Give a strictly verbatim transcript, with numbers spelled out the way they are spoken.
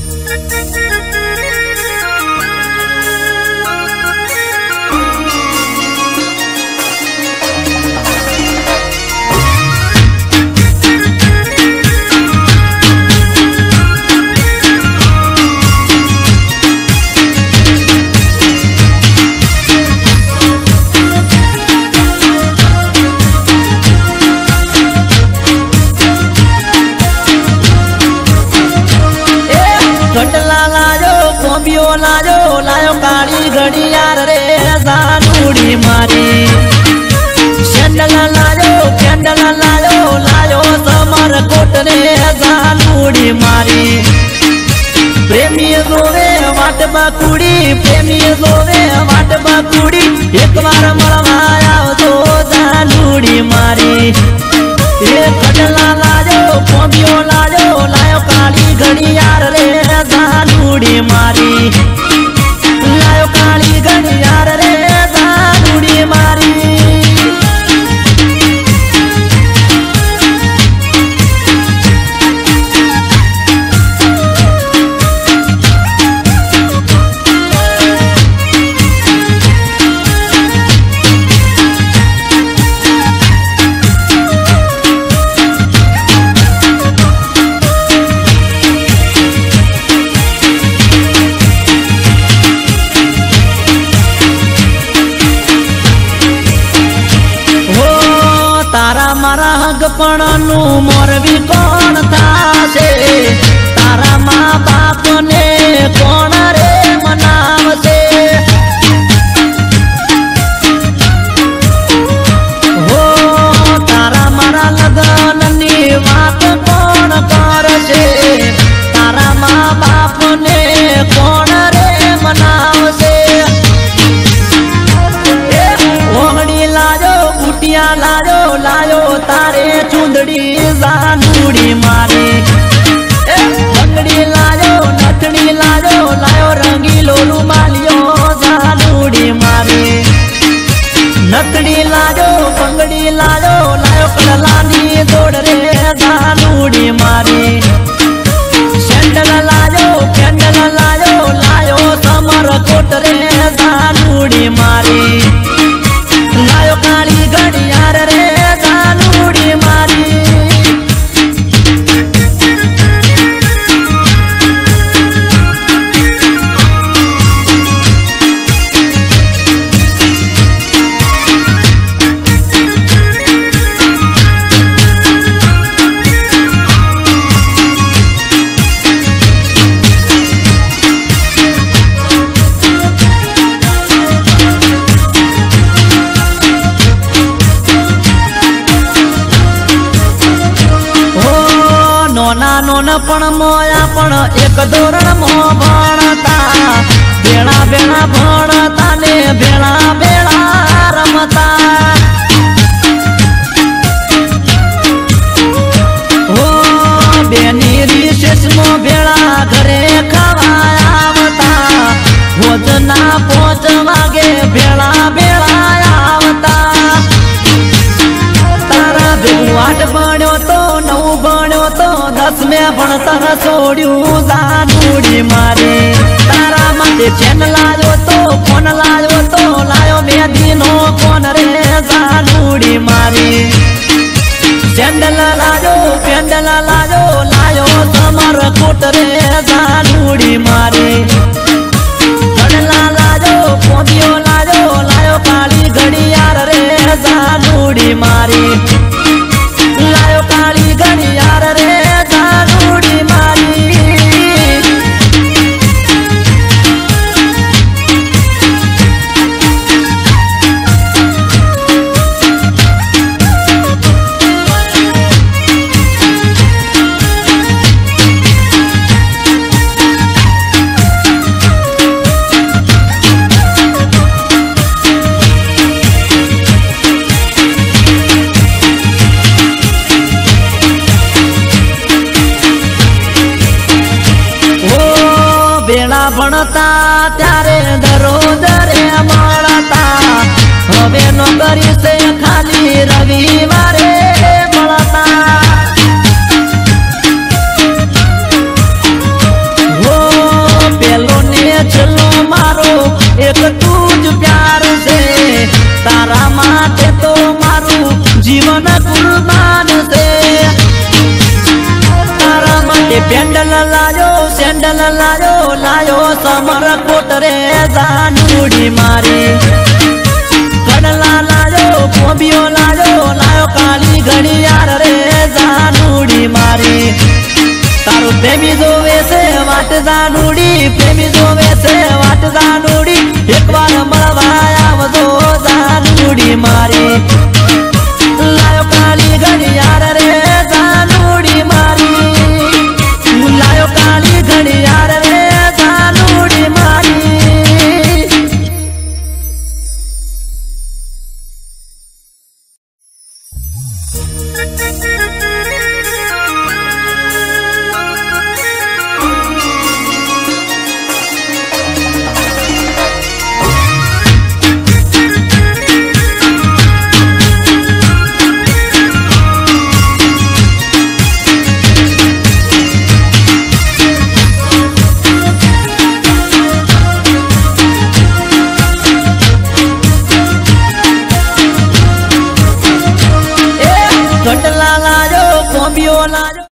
लायो लायो काली घड़ियार रे जानूड़ी मारी सैंडल लायो कैंडल लायो लायो समर कोट रे जानूड़ी मारी प्रेमी जोवे वाट बाकुड़ी प्रेमी जोवे वाट बाकुड़ी एक बार मळवाया तो जानूड़ी मारी एक खडला लायो कोबियो लायो लायो काली घड़ियार रे जानूड़ी मारी लायो काली घड़ियार रे जानूड़ी मारी मारा हगपणनु मोरवी कोण थाशे तारा माँ बाप ने कोण रे मनावशे हो तारा मारा लगननी वात कोण करशे तारा माँ बाप ने कोण रे मनावशे ओहड़ी लाजो बुटिया लाजो लायो तारे चुंदड़ी जानूड़ी मारी बंगड़ी लायो नथड़ी लायो लायो रंगीलो रुमालियो जानूड़ी मारी नथड़ी लायो बंगड़ी लायो लायो कलानी जोड़ रे जानूड़ी मारी सैंडल लायो कैंडल लायो लायो समर कोट रे जानूड़ी मारी लायो काली घड़ियार रे जानूड़ी मारी नोना नोन पण मोया पण एक धोरण मो भणता बेड़ा बेड़ा भणता ने बेड़ा बेड़ा रमता हो बेनी रिसेस मो बेड़ा घरे खवाया आवता भोजना पोच वागे बेड़ा बेड़ा आवता तारा बेवाट बण्यो तो नौ बण्यो तो दस में भणतर छोड़ू जानूड़ी मारी तारा माटे चैन लायो तो फोन लायो तो लायो मेहंदी नो कोन रे जानूड़ी मारी सैंडल लायो कैंडल लायो लायो समर कोट रे जानूड़ी मारी घड़ला लायो कोबियो लायो लायो काली घड़ियार रे जानूड़ी मारी लायो काली घड़ियार रे जानूड़ी मारी भणता त्यारे दरोदरे मळता हवे नौकरी से खाली रविवारे मळता हो छेल्लो मारो एक तू ज प्यार से तारा माटे तो मारू जीवन कुर्बान से तारा माटे पेंडल लायो सेंडल लायो लायो समर कोट रे जानूड़ी मारी कड़ला लायो पोबियो लायो लायो काली घड़ियार रे जानूड़ी मारी तारो प्रेमी जोवे से वाट जानूड़ी प्रेमी जोवे से वाट जानूड़ी एक बार मळवा आवजो जानूड़ी मारी।